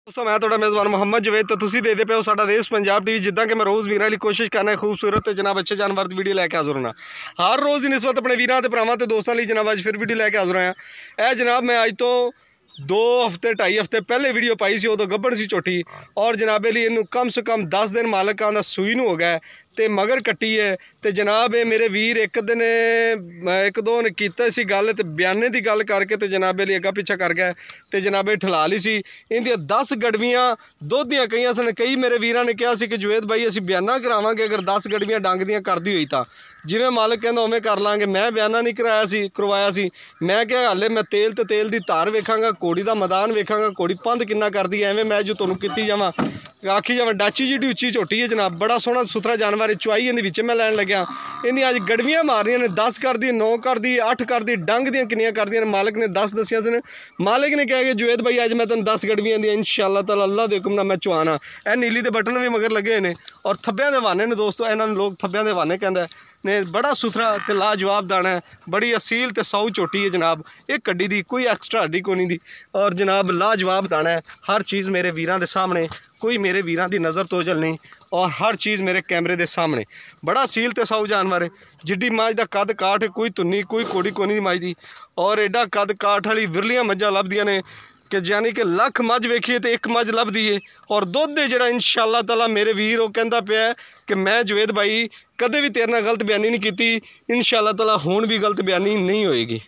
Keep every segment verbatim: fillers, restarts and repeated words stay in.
दोस्तों मैं थोड़ा मेज़बान मुहम्मद जवेद तो तुम देखते पे हो साडा देश पंजाब टीवी जिदा कि मैं रोज़ वीर की कोशिश करना है खूबसूरत जनाब अच्छे जानवर की वीडियो लैके हाज़र होना हर रोज़ इन इस वक्त अपने वीर भरावान तो दोस्तों लिए जनाब अज फिर वीडियो लैके हाज़र होया। यह जनाब मैं अज तो दो हफ्ते ढाई हफ्ते पहले वीडियो पाई सी उदों गब्बड़ सी झोटी और जनाबे लिए इनू कम से कम दस दिन मालक आंदा सूई नूं हो गया तो मगर कट्टी है तो जनाब ये मेरे वीर एक दिन एक दो ने कीता सी गल तो बयाने की गल करके तो जनाबे लिए अग्गा पिछा कर गया तो जनाबे ठला ली सी इनदियां दस गड़वियाँ दुध दियां कई सन। कई मेरे वीरां ने कहा कि जुवेद भाई असीं बयाना करावांगे अगर दस गड़वियाँ डंग दियां करदी हुई तो जिवें मालक कहंदा उवें कर लांगे। मैं बयाना नहीं कराया सी करवाया सी मैं क्या हाले मैं तेल तो तेल की धार वेखांगा घोड़ी का मैदान वेखांगा घोड़ी पंध किन्ना करदी एवें मैं जो तुहानूं कीती जावां आखी जावां डाची जी उच्ची झोटी है जनाब बड़ा सोहना सुथरा जानवर चुआई इहदे विच मैं लैन लग्या इहदियां अज गड़वियाँ मारियां ने दस कर दी नौ कर दी अठ कर दी डंग दियां किन्नियां कर दियां मालक ने दस दसियां सन। मालिक ने कहा कि जुवेद भाई अज मैं तुहानूं दस गड़वियां दियां इंशाअल्लाह ताला अल्लाह दे हुक्म नाल मैं चुआना। यह नीली के बटन भी मगर लगे ने और थब्बियां दे वाने ने दोस्तों इन्हां नूं लोग थब्बियां दे वाने कहंदे ने बड़ा सुथरा तो लाजवाब दाना है बड़ी असील तो सौ झोटी है जनाब एक कड्डी दी कोई एक्सट्रा हड्डी कोनी दी और जनाब लाजवाब दाना है। हर चीज़ मेरे वीरां दे सामने कोई मेरे वीरां दी नज़र तोजल नहीं और हर चीज़ मेरे कैमरे के सामने बड़ा असील तो सौ जानवर है। जिड्डी मझ का कद काठ कोई तुन्नी कोई कोड़ी कोनी मझ दी और एडा कद काठ वाली विरलियां मझां लभदियां ने कि यानी कि लख मझ वेखिए तो एक मझ लभदी है और दुध है जिहड़ा इंशाअल्लाह ताला मेरे वीर वो कहंदा पिया कि मैं जुवेद भाई कदे भी तेरे नाल गलत बयानी नहीं की इंशाअल्लाह ताला हुण भी गलत बयानी नहीं होएगी।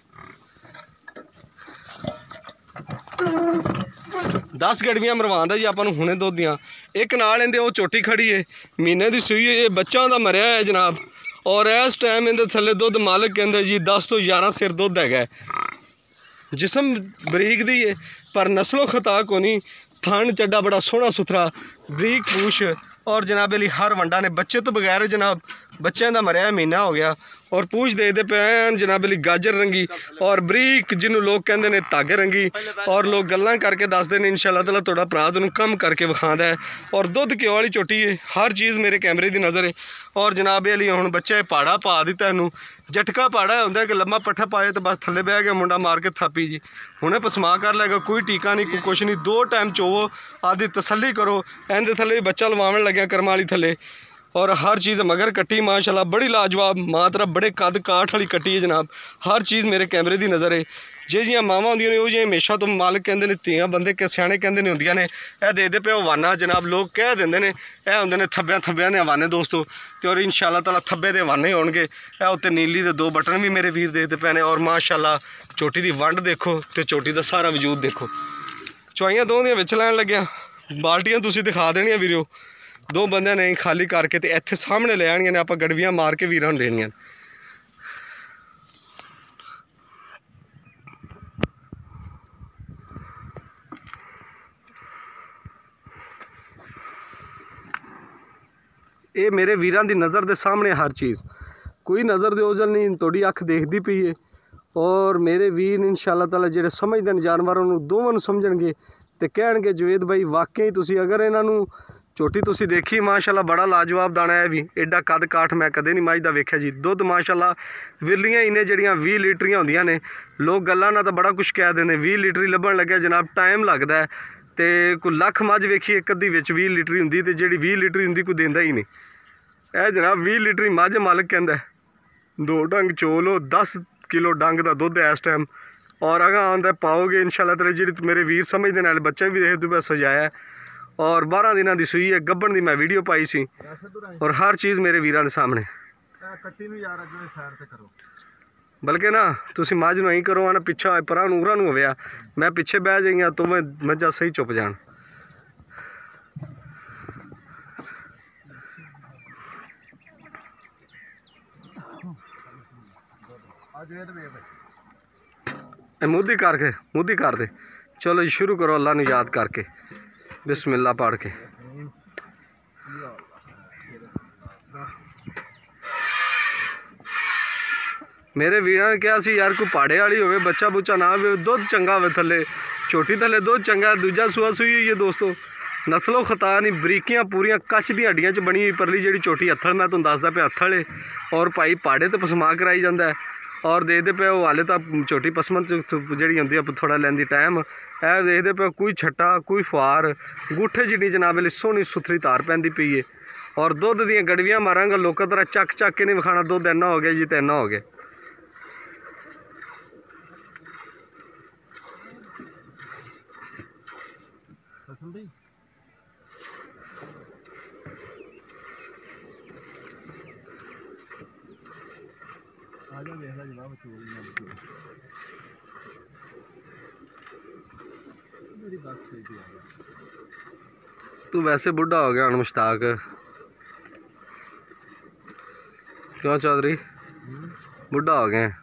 दस गड़वियाँ मरवांदा जी आपां नूं हुणे दुध दियां एक नाल इहदे वो चोटी खड़ी है महीने की सूई है बच्चा दा मरिया है जनाब और इस टाइम इहदे थल्ले दुध मालिक कहंदे जी दस तो ग्यारह सिर दुध हैगा। जिसम बरीक दी है पर नस्लो खता कोनी थान चड्डा बड़ा सोहना सुथरा बरीक पूछ और जनाब अली हर वंडा ने बच्चे तो बगैर जनाब बच्चों का मरिया महीना हो गया और पूछ दे दे पे जनाब अली गाजर रंगी और बरीक जिन्होंने लोग कहते हैं धागे रंगी और लोग गल्लां करके दसते हैं इंशाअल्लाह ताला थोड़ा भरा तुहानूं कम करके विखांदा है और दुध घ्यो वाली झोटी है हर चीज़ मेरे कैमरे की नज़र है। और जनाब अली हुण बच्चे पाड़ा पा दिता इनू झटका पाड़ा होंगे कि लम्मा पट्ठा पाए तो बस थले बह गया मुंडा मार के थापी जी हुणे पसमा कर लेगा कोई टीका नहीं कोई कुछ नहीं दो टाइम चोवो आदि तसल्ली करो इहदे थले बच्चा लवावन लग्या कर्म वाली थले और हर चीज़ मगर कट्टी माशाल्लाह बड़ी लाजवाब मां तरह बड़े कद काठ वाली कट्टी है जनाब हर चीज़ मेरे कैमरे की नज़र है। जे जियां मावां होंदियां ने उह हमेशा तो मालिक कहंदे ने धीआं बंदे के स्याणे कहंदे ने होंदियां ने यह दे दे पे वाना जनाब लोग कह देंदे ने यह होंदे ने थब्बियां थब्बियां दे वाने दोस्तों तो और इंशाअल्लाह ताला थब्बे दे वाने होणगे। यह उत्ते नीली दे दो बटन भी मेरे वीर देखते पे ने और माशाल्लाह चोटी की वंड देखो तो चोटी का सारा वजूद देखो। चुआइयां दो दियां विच लैन लग्या बाल्टियां तुसीं दिखा देनियां वीरो दो बंदे ने खाली करके तो इत्थे सामने ले आनियां ने आपां गड़वियां मार के वीरां नूं देनियां। ये मेरे वीरां दी नज़र दे सामने हर चीज़ कोई नज़र दे ओझल नहीं थोड़ी अख देखती पई है और मेरे वीर इंशाअल्लाह ताला जिहड़े समझदे ने जानवरों नूं दोवां नूं समझणगे ते कहणगे जुवेद भाई वाकई तुसीं अगर इन्हां नूं झोटी तुसीं देखी माशाल्लाह बड़ा लाजवाब दाना है भी एडा कद काठ मैं कदे नहीं मझ दा वेख्या जी। दुध माशाल्लाह विरलियां इन्हें जड़ियां भी लीटरियां होंदियां ने लोग गल्लां नाल तां बड़ा कुछ कह देंदे भी लीटरी लभण लग्या जनाब टाइम लगदा है तो कोई लख मझ वेखी एक अद्धी विच भी लीटरी हुंदी ते जिहड़ी भी लीटरी हुंदी कोई देंदा ही नहीं। यह जनाब भी लीटरी मझ मालिक कहंदा दो डंग चोलो दस किलो डंग का दुध है इस टाइम और अगां आंदा पाओगे इंशाअल्लाह ताला जिहड़ी मेरे वीर समझदे नाल बच्चा भी देखदे पे सजाया और बारह दिनों की सूई है गब्बन की मैं वीडियो पाई सी और हर चीज़ मेरे वीरां दे सामने बल्कि ना तुसीं मझ नूं नहीं करो ना पिछा परां नूरां नूं होविया मैं पिछे बह जाइया तो मैं मझां सही चुप जान। मुद्दी करके मुद्दी कर दे चलो जी शुरू करो अल्लाह ने याद करके बिस्मिल्लाह पढ़ के। मेरे वीरां ने कहा सी यार कोई पाड़े वाली होवे बच्चा बुच्चा ना हो दुध चंगा हो थले छोटी थले दुध चंगा दूजा सूआ सूई हुई है दोस्तों नस्लो खता नहीं बरीकियां पूरियां कच दी हड्डियां च बनी हुई परली जिहड़ी छोटी हत्थल मैं तुहानूं दसदा पे हत्थल है और भाई पाड़े तो पसमा कराई जाता है और दे दे पे हाले तो छोटी पसमन जी होंगी थोड़ा लैंदी टाइम ਇਹ ਦੇਖਦੇ पे कोई छट्टा कोई फुहार गुठे जिन्नी जनाब वाली सोहनी सुथरी तार पैंदी पई है। और दुध दियां गड़वियां मारांगा लोगों तरह चक चक के नहीं विखाना दुध इन्ना हो गया जी तो इन्ना हो गया। तू वैसे बुढ़ा हो गया हूँ मुश्ताक, क्यों चौधरी बुढ़ा हो गए?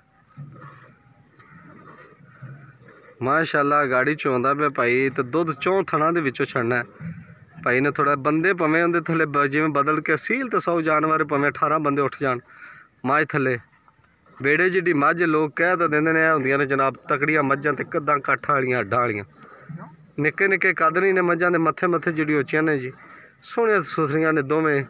माशाल्लाह गाड़ी चोंदा पे भाई तो दुध चौं थना दे विचों छड़ना है भाई ने। थोड़ा बंदे पवें उहदे थले जिवें बदल के सील तो सौ जानवर पवें अठारह बंदे उठ जान मझ थले बेड़े जिड्डी मझ लोग कह तो देंदे ने हुंदियां ने जनाब तकड़ियां मझां ते कद्दां काठां वालियां हड्डां वालियां निक्के निक्के कद नहीं ने मझां दे मत्थे मत्थे जिहड़ी उच्चियां ने जी सोहणियां सुथरियां ने दोवें।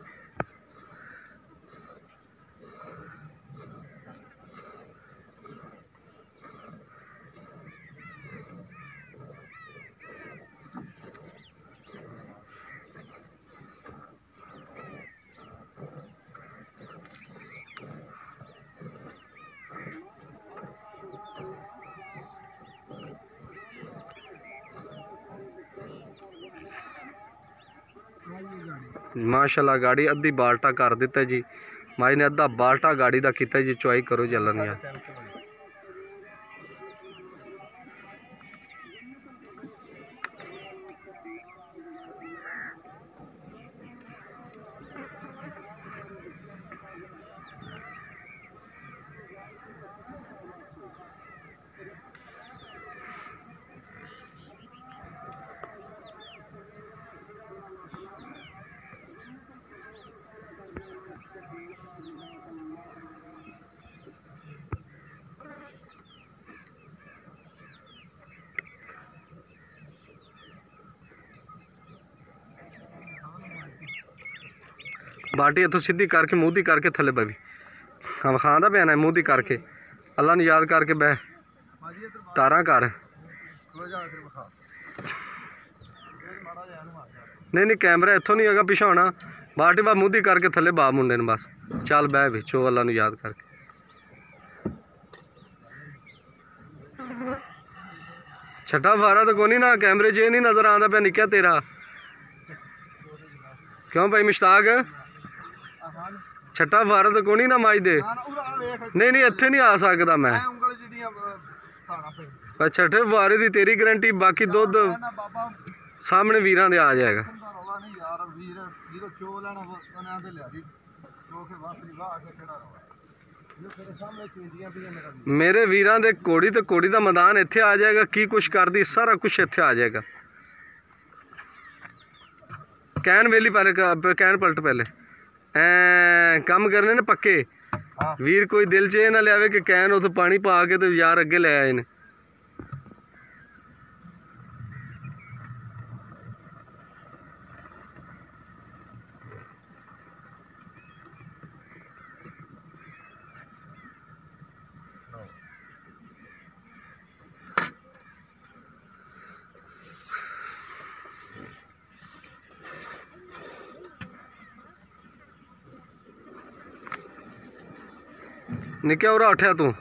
माशाल्लाह गाड़ी अद्धी बाल्टा कर दिता जी माई ने अद्धा बाल्टा गाड़ी का किया जी। चुआई करो जलन यार। बाटी इतों सीधी करके मूँह दी करके थले बवी हम खादा पैना है मूँह दी करके अल्लाह ने याद करके बह तारा कर। नहीं नहीं कैमरा इतों नहीं है पिछा होना बाटी बा मूँह दी करके थले बा मुंडे ने बस चल बह भी चो अल्लाह ने याद करके। छठा फारा तो कोनी ना कैमरे च नहीं नज़र आता पे निक्या तेरा क्यों भाई मुश्ताक छठा फारा तो कोनी ना माई दे नहीं नहीं इत्थे नहीं आ सकता मैं छठे फारे की तेरी गारंटी बाकी दुध सामने वीरां दे आ जाएगा। मेरे वीरां दे कोड़ी तो कोड़ी का मैदान इत्थे आ जाएगा की कुछ कर दी सारा कुछ इत्थे आ जाएगा। कैन वेली पहले कैन पलट पहले ऐ कम करने ने पक्के वीर कोई दिल च ना लिया कि कैन उत पानी पा के तो यार अगे ले आए ने। निक्या उरा उठया तू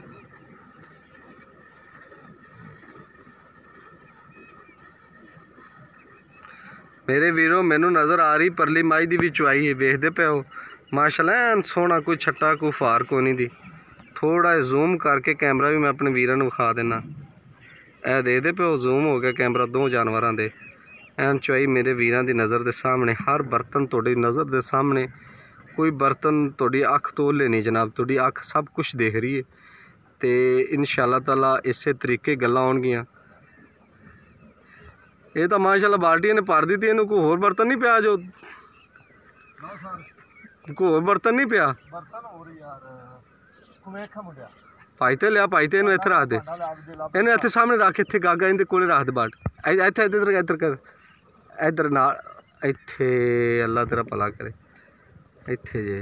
मेरे वीरों मैनू नज़र आ रही परली माई दी भी चुआई है वेखदे पे हो माशाल्लाह ऐन सोहना कोई छट्टा कोई फार कोनी दी। थोड़ा जूम करके कैमरा भी मैं अपने वीरां नूं विखा देना ए देखदे पे हो जूम हो गया कैमरा दो जानवरां दे ऐन चुआई मेरे वीरां दी नज़र दे सामने हर बर्तन तुहाडी नज़र दे सामने कोई बर्तन तुहाडी अख तोल लेनी जनाब तुहाडी अख सब कुछ देख रही है तो इंशाअल्लाह ताला इस तरीके गल्लां होणगियां। ये तो माशाल्लाह बाल्टी ने भर दी इनू कोई होर बर्तन नहीं पिया जो कोई होर बर्तन नहीं पिया भाई तो लिया भाई तो इनू इत्थे रख दे इनू इत्थे सामने रख इत्थे गागा इनके कोले रख दे बाट इत्थे इधर इधर कर इधर नाल इत्थे अल्लाह तेरा भला करे इत्थे जे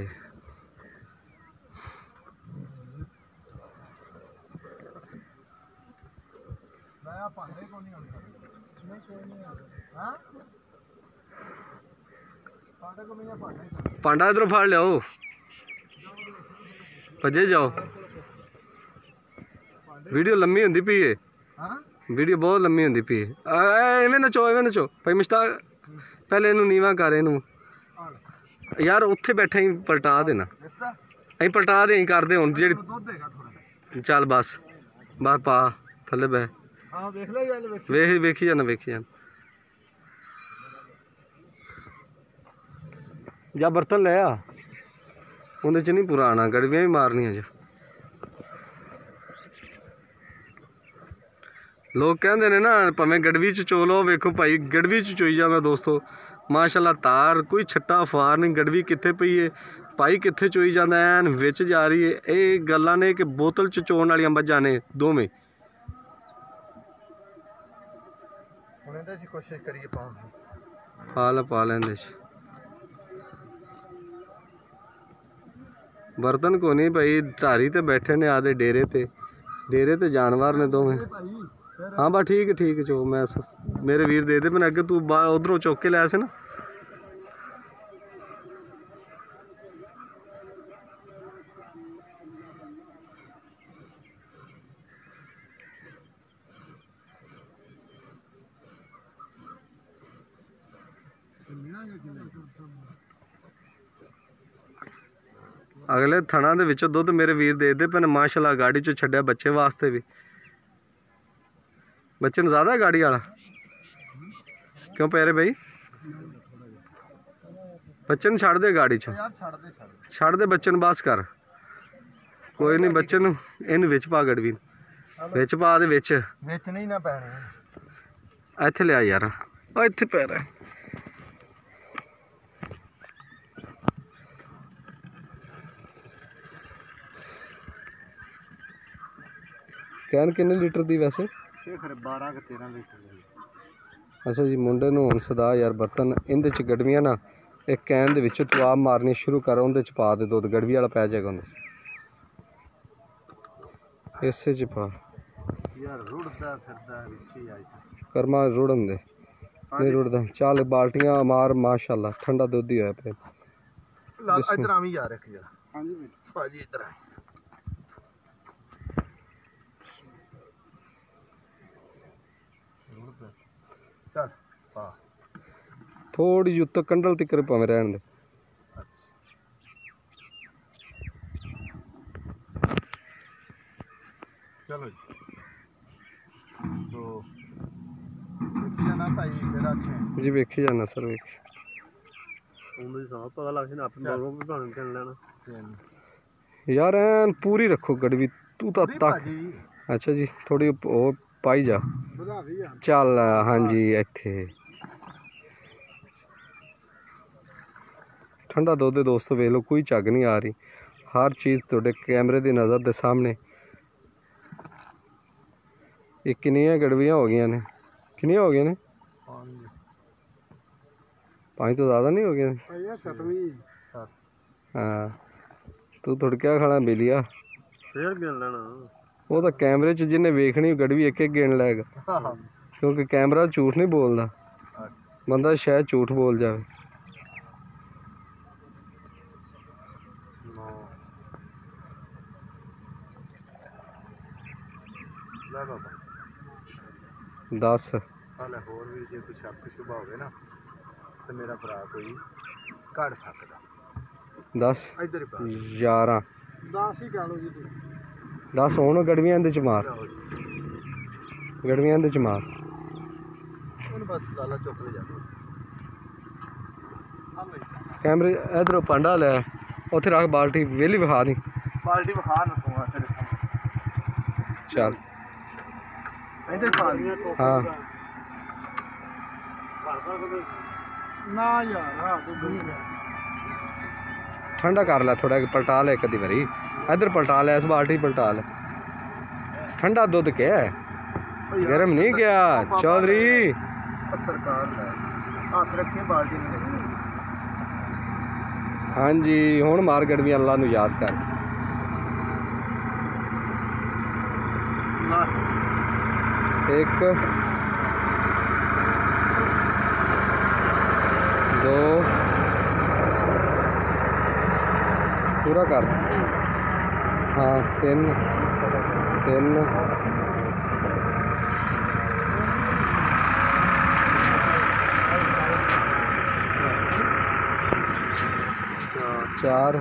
पांडा इधरों फाड़ लियाओ, भजे जाओ। वीडियो लम्मी होंदी पई है, वीडियो बहुत लम्मी होंदी पई है। एवें नचो एवें नचो भाई मुश्ताक, पहले इनू नीवा कर, इनू यार उत्थे बैठे ही पलटा देना, अं पलटा दे कर दे हुण जी। चल बस बाहर पा थले बह, वेख वेखी जाना वेखी जाना। जा बर्तन ले आ, उन्हें च नहीं पूरा आना, गड़वियां भी मारनियां ज। लोग कहते ने ना भावें गड़वी च चो लो, वेखो भाई गड़वी च चोई जाता दोस्तों माशाल्लाह। तार कोई छट्टा अफवार नहीं, गड़वी कित्थे पई है भाई कित्थे चोई जाता ऐन विच जा रही है। ये गल्लां ने कि बोतल च चोन वाली मझां ने दोवें। कोशिश करिए पा ला पा लें बर्तन को नहीं भाई, ढारी ते बैठे ने आदे डेरे ते, डेरे ते जानवर ने दोवें। हाँ बस ठीक है ठीक है चो, मैं मेरे वीर दे दे, मैंने अगे तू बाहर उधरों चुक के लिया से ना। अगले थणा दे विचों दुध मेरे वीर दे दे पे माशाल्लाह। गाड़ी चो छड्या बच्चे वास्ते भी, बच्चे ने ज़्यादा है गाड़ी वाला क्यों पैरे भाई? बच्चे ने छड़ दे गाड़ी चो, छड़ दे बच्चे ने बस कर, कोई नहीं बच्चे नु इन विच पा, गड़वी विच पा दे, विच विच नहीं ना पैने, इत्थे लिया यार, ओ इत्थे पै रहा। कैन किन्ने लीटर दी वैसे? बारह के तेरह लीटर। अच्छा जी मुंडे नूं हुण सदा यार बर्तन इंदे च गड़वियां ना, एक कैन दे विच तू आप मारनी शुरू कर, उंदे च पा दे दुध, गड़वी वाला पै जाएगा उंदे इसे च पा यार। रुड़दा फिरदा विच ही आई कर्मा रुड़न दे, नहीं रुड़दा। चल बाल्टियां मार माशाल्लाह, ठंडा दुध ही होया पे। इधर आवी यार एक जरा। हां जी भाजी इधर आ। चल पा थोड़ी जी उत्ते कंडल तिकर भावें रहन दे। चलो जी तो देखी जाना भाई फिर आखे जी वेखी जाना सर वेखी। पता लग जाना यार एन पूरी रखो गड़वी तू तो तक। अच्छा जी थोड़ी ओ पाई जा चल। हाँ जी इत्थे ठंडा दुध दोस्तों वेख लो, कोई झग नहीं आ रही, हर चीज़ थोड़े कैमरे की नज़र के सामने। ये किनियां गड़वियां हो गई ने, किनियां हो गई ने? पाँच तो ज़्यादा नहीं हो गया। हाँ तू थोड़किया खाना बिलिया वो तो कैमरे च जिन्हें वेखनी गड़वी एक एक गिन लैगा, क्योंकि कैमरा झूठ नहीं बोलता, बंदा शायद झूठ बोल जाए। दस होर भी जे कुछ शक शुबा होवे ना तो मेरा भरा कोई कढ़ सकदा। दस इधर ग्यारह दस ही कह लो जी। दस होन गड़वियां दे च मार, गड़वियां दे च मार। बस लाला चुक ले जा कैमरे इधरों पांडा ले उत्थे रख, बाल्टी वेली विखा दी, बाल्टी विखा रखूंगा तेरे चल। इधर खा हाँ ना यार हां तो ठंडा कर ले थोड़ा, पलटा ले एक अद्धी बारी, इधर पलटा ले, इस बाल्टी पलटा ले। ठंडा दुध के गर्म नहीं गया चौधरी। सरकार है हाथ रखे बाल्टी में। हाँ जी हुण मार गड़वियां, अल्लाह नू याद कर। एक पूरा कर। हाँ तीन तीन चार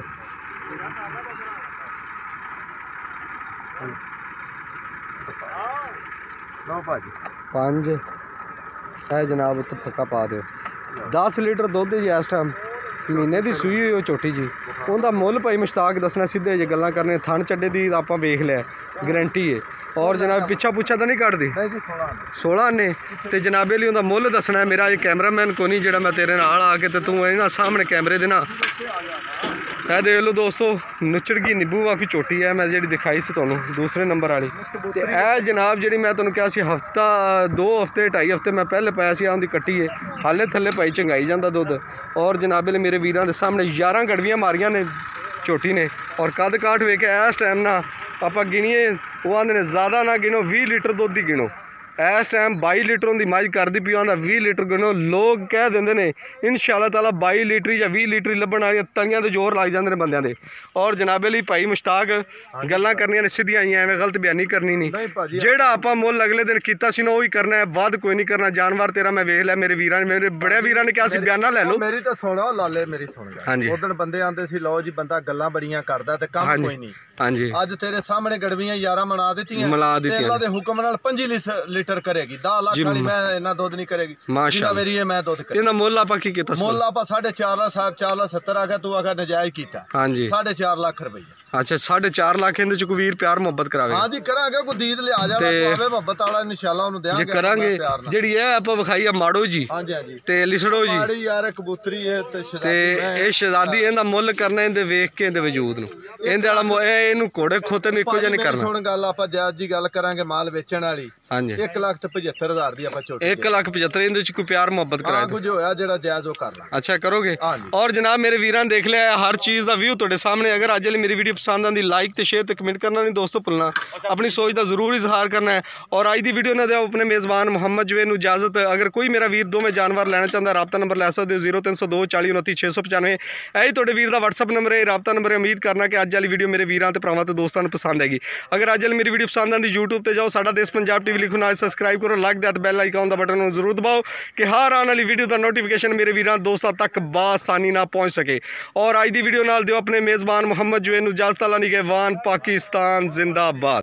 ਲਓ ਭਾਜੀ पाँच है जनाब उत्ते फक्का पा दो। दस लीटर दुध जी इस टाइम महीने की सूई हुई वो छोटी जी उनका मुल भाई मुश्ताक दसना सीधे जे गल्लां करने थन चड्डे की आप वेख लिया गारंटी है। और जनाब पिछा पुछा तो नहीं कटदी ਨਹੀਂ ਜੀ ਸੋਲਾਂ ਨੇ सोलह आने तो जनाबे लिए उनका मुल दसना है। मेरा अज कैमरामैन को नहीं जो मैं तेरे नाल आके तो तू ना सामने कैमरे दे ना है देख लो दोस्तों नुचड़ की नींबू बाकी चोटी है मैं जी दिखाई सी तुहानू दूसरे नंबर वाली तो यह जनाब जी मैं तुहानू कहा सी हफ्ता दो हफ्ते ढाई हफ्ते मैं पहले पाया सी उनकी कट्टी है हाले थले भाई चंगाई जाता दुध। और जनाबे लिए मेरे वीरां दे सामने ग्यारह गड़वियाँ मारियां ने झोटी ने और कद काठ वेख के इस टाइम ना आप गिनीए वो आंदे ने ज़्यादा ना गिनो बीस लीटर दुध ही गिनो इस टाइम बाई लीटर उनकी मझ करती पी आंदा बीस लीटर गिनो लोग कह देंगे ने इंशाअल्लाह ताला बाई लीटर या बीस लीटर लभण वाली तलियां ते जोर लग जाते हैं बंदियां दे। और जनाबे लिए भाई मुश्ताक गल्लां करनियां ने सीधियां आईयां एवें गलत बयानी करनी नहीं ਨਹੀਂ ਭਾਜੀ जेड़ा आपां मुल अगले दिन कीता सी ना वही करना है वध कोई नहीं करना। जानवर तेरा मैं वेख लिया मेरे वीरां ने मेरे बड़े वीरां ने कहा सी बयाना ले लो। ਮੇਰੀ ਤਾਂ ਸੁਣੋ ਲਾਲੇ ਮੇਰੀ ਸੁਣ ਜਾ ਹਾਂਜੀ। ਉਦੋਂ ਬੰਦੇ ਆਂਦੇ ਸੀ ਲਓ ਜੀ ਬੰਦਾ ਗੱਲਾਂ ਬੜੀਆਂ ਕਰਦਾ ਤੇ ਕੰਮ ਕੋਈ ਨਹੀਂ। हाँ जी ਅੱਜ ਤੇਰੇ ਸਾਹਮਣੇ ਗੜਵੀਆਂ ਯਾਰਾਂ ਮਨਾ ਦਿੱਤੀਆਂ ਮਿਲਾ ਤੇ ਦਿੱਤੀਆਂ ਅੱਲਾ ਦੇ ਹੁਕਮ ਨਾਲ ਪੰਜ ਲੀਟਰ ਕਰੇਗੀ दस ਲੱਖ ਵਾਲੀ ਮੈਂ ਇੰਨਾ ਦੁੱਧ ਨਹੀਂ ਕਰੇਗੀ ਮਾਸ਼ਾ ਜਿੰਨਾ ਮੇਰੀ ਇਹ ਮੈਂ ਦੁੱਧ ਕਰ ਇਹਦਾ ਮੁੱਲ ਆਪਾਂ ਕੀ ਕੀਤਾ ਸੀ ਮੁੱਲ ਆਪਾਂ ਸਾਢੇ ਚਾਰ ਲੱਖ ਚਾਰ ਲੱਖ ਸੱਤਰ ਆ ਗਿਆ ਤੂੰ ਆਖਿਆ ਨਜਾਇਜ਼ ਕੀਤਾ हाँ जी ਸਾਢੇ ਚਾਰ ਲੱਖ ਰੁਪਏ। अच्छा साढ़े चार लाख ਇਹਦੇ ਚ ਕੋਈ ਵੀਰ ਪਿਆਰ ਮੁਹੱਬਤ ਕਰਾਵੇ ਹਾਂ ਜੀ ਕਰਾਂਗੇ ਕੋਈ ਦੀਦ ਲਿਆ ਜਾਣਾ ਪਾਵੇ ਮੁਹੱਬਤ ਵਾਲਾ ਇਨਸ਼ਾਅੱਲਾ ਉਹਨੂੰ ਜੇ ਦੇਵਾਂਗੇ ਕਰਾਂਗੇ ਪਿਆਰ ਨਾਲ। ਜਿਹੜੀ ਇਹ ਆਪਾਂ ਵਿਖਾਈ ਆ ਮਾੜੋ ਜੀ ਹਾਂਜੀ ਹਾਂਜੀ ਤੇ ਲਿਸੜੋ ਜੀ ਮਾੜੀ ਯਾਰ ਕਬੂਤਰੀ ਹੈ ਤੇ ਤੇ ਸ਼ਰਾਬੀ ਇਹ ਸ਼ਹਜ਼ਾਦੀ ਇਹਦਾ ਮੁੱਲ ਕਰਨਾ ਇਹਦੇ ਵੇਖ ਕੇ ਇਹਦੇ ਵਜੂਦ ਨੂੰ ਇਹਦੇ ਵਾਲਾ ਮੁ- ਇਹ ਇਹਨੂੰ ਘੋੜੇ ਖੋਤੇ ਨੂੰ ਇੱਕੋ ਜਿਹਾ ਨਹੀਂ ਕਰਨਾ। ਸੁਣ ਗੱਲ ਆਪਾਂ ਜਾਇਜ਼ ਜੀ ਗੱਲ ਕਰਾਂਗੇ ਮਾਲ ਵੇਚਣ ਵਾਲੀ ਹਾਂਜੀ ਇੱਕ ਲੱਖ ਤੇ ਪਝੱਤਰ ਹਜ਼ਾਰ ਦੀ ਆਪਾਂ ਝੋਟੀ एक लाख पचहत्तर ਇਹਦੇ ਚ ਕੋਈ ਪਿਆਰ ਮੁਹੱਬਤ ਹਾਂ ਕਰਾਏ ਕੁਝ ਹੋਇਆ ਜਿਹੜਾ ਜਾਇਜ਼ ਉਹ ਕਰ ਲਾ। अच्छा करोगे। हाँ जी। और जनाब मेरे वीरां देख लिया है हर चीज़ का व्यू ਤੁਹਾਡੇ सामने। अगर अज वाली मेरी वीडियो पसंद आती लाइक तो शेयर तो कमेंट करना नहीं दोस्तों भुलना अपनी सोच का जरूर इजहार करना है। और अज की वीडियो ना दो अपने मेज़बान मुहम्मद जुए नूं इजाजत। अगर कोई मेरा वीर दो में जानवर लेना चाहता राबता नंबर लै सकते हो जीरो तीन सौ दो चाली उनती छे सौ पचानवे यही थोड़े वीर का व्हाट्सअप नंबर है राबता नंबर है। उम्मीद करना कि अज वाली वीडियो मेरे वीरां ते भरावां ते दोस्तां नूं पसंद आएगी। अगर अज वाली मेरी वीडियो पसंद आती यूट्यूब पर जाओ साडा देश पंजाब टीवी लिखो ना सबसक्राइब करो लाइक दैट बैल आइकन का बटन जरूर दबाओ कि हर आने वाली वीडियो का नोटिफिकेशन मेरे वीरां दोस्तों तक बासानी ना पहुँच सके। और अज की वीडियो नाल दिओ अपने मेज़बान मुहम्मद जुए नूं इजाजत। अल्लाह निगहबान पाकिस्तान जिंदाबाद।